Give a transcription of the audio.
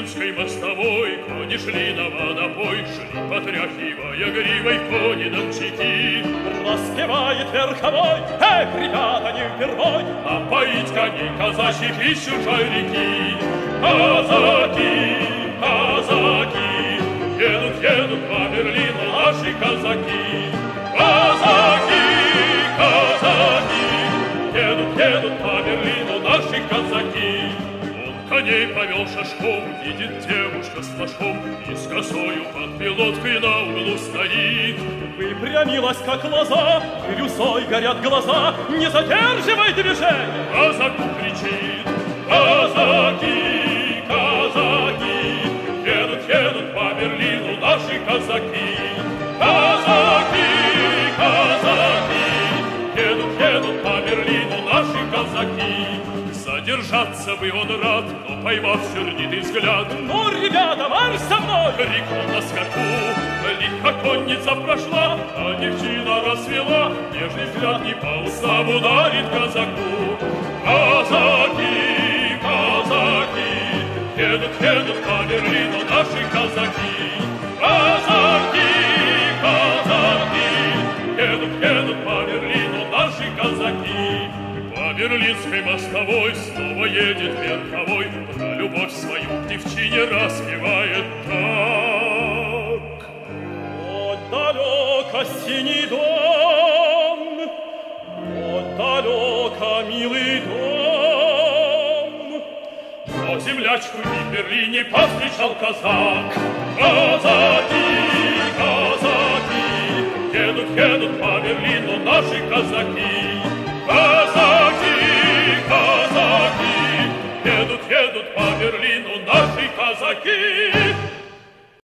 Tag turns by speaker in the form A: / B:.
A: Берлинской мостовой кони шли на водопой, шли, потряхивая гривой кони-домчаки.
B: Распевает верховой: эх, ребята, не впервой
A: нам поить коней казачьих из чужой реки. Казаки, казаки, едут, едут по Берлину наши казаки. Казаки, казаки, едут, едут по Берлину наши казаки. Коней повел шашком, видит девушка с флажком, и с косою под пилоткой на углу стоит.
B: Выпрямилась, как лоза, бирюзой горят глаза, не задерживай движение.
A: Казаку кричит: казаки, казаки, едут, едут по Берлину наши казаки. Казаки, казаки, едут, едут по Берлину наши казаки. Задержаться бы он рад, но поймав сердитый взгляд:
B: ну, ребята, марш со мной!
A: Крикнул на скаку. Лихо конница прошла, а девчина расцвела, нежный взгляд не по уставу дарит казаку. Казаки, казаки, едут, едут по Берлину наши казаки. Казаки, казаки, едут, едут по Берлину наши казаки. По Берлинской мостовой снова едет верховой, про любовь свою к девчине распевает так.
B: Вот далеко синий дом, вот далеко милый дом,
A: но землячку и в Берлине повстречал казак. Казаки, казаки, едут, едут по Берлину наши казаки. Казаки, казаки, едут, едут по Берлину наши казаки.